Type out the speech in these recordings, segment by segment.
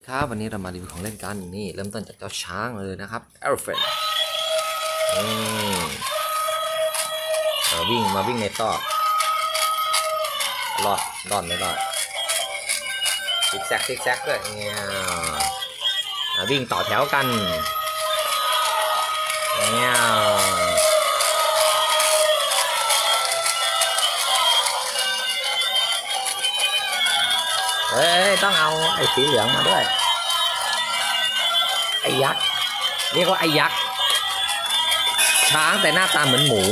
ครับวันนี้เรามารีวิวของเล่นกันนี่เริ่มต้นจากเจ้าช้างเลยนะครับเอลเฟนมาวิ่งในซอกรอดไม่รอดซิกแซกด้วยเนี่ยวิ่งต่อแถวกันเนี่ยเฮ้ยต้องเอาไอ้สีเหลืองมาด้วยไอ้ยักษ์เรียกว่าไอ้ยักษ์ช้างแต่หน้าตาเหมือนหมู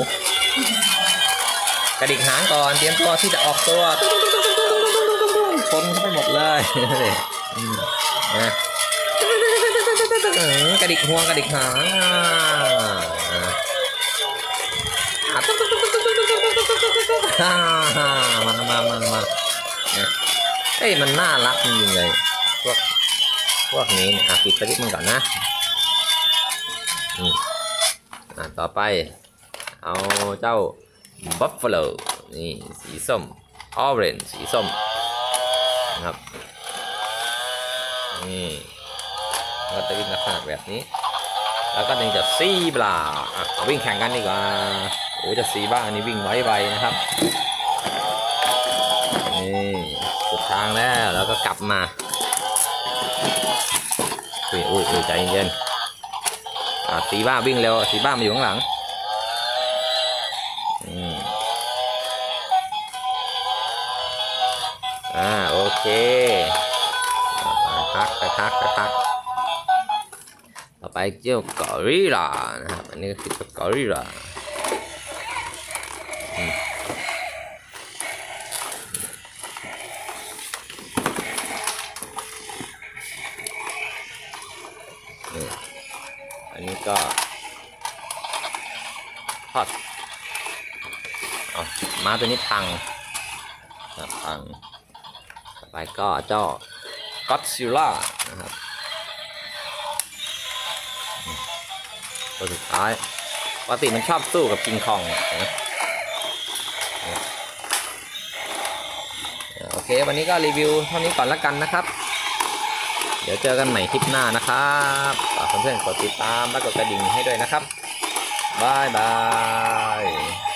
กระดิกหางก่อนเตรียมตัวที่จะออกตัวชนเข้าไปหมดเลยนะกระดิกหัวกระดิกหางมาเอ้ยมันน่ารักจริงๆเลยพวกนี้เนี่ยปิดไปนิดนึงก่อนนะต่อไปเอาเจ้าบัฟฟาโลนี่สีส้มออเรนจ์สีส้มนะครับนี่ก็จะวิ่งลักษณะแบบนี้แล้วก็ยังจะซีบลาวิ่งแข่งกันดีกว่าโอ้จะซีบ้าอันนี้วิ่งไวนะครับนี่สุดทางแล้วก็กลับมาอุ้ยใจเย็นสีบ้าวิ่งเร็วสีบ้ามาอยู่ข้างหลังโอเคไปพักต่อไปเจ้ากอริลลานะครับอันนี้ก็คือกอริลลาอันนี้ก็ทอดม้าตัวนี้พังต่อไปก็เจ้าก็อดซิลล่านะครับตัวสุดท้ายปกติมันชอบสู้กับคิงคองนะโอเควันนี้ก็รีวิวเท่านี้ก่อนละกันนะครับเดี๋ยวเจอกันใหม่คลิปหน้านะครับฝากเพื่อนๆกดติดตามและกดกระดิ่งให้ด้วยนะครับบ๊ายบาย